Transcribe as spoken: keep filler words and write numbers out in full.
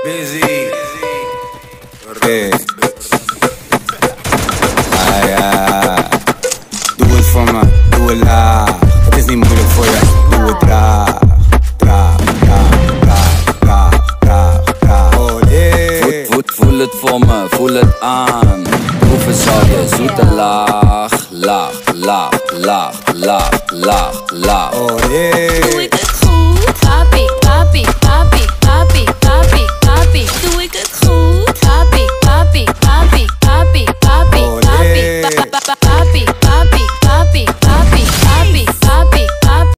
Busy. Hey. Ah, ja. Doe het voor me, doe het laag. Het is niet moeilijk voor je, doe het traag. Traag, traag, traag, traag, traag, traag. Oh nee. Voel, voel, voel het voor me, voel het aan. Proeven zal je zoete laag. Laag, laag, laag, laag, laag, laag. Oh nee. Doe ik het goed? Papi, papi, papi,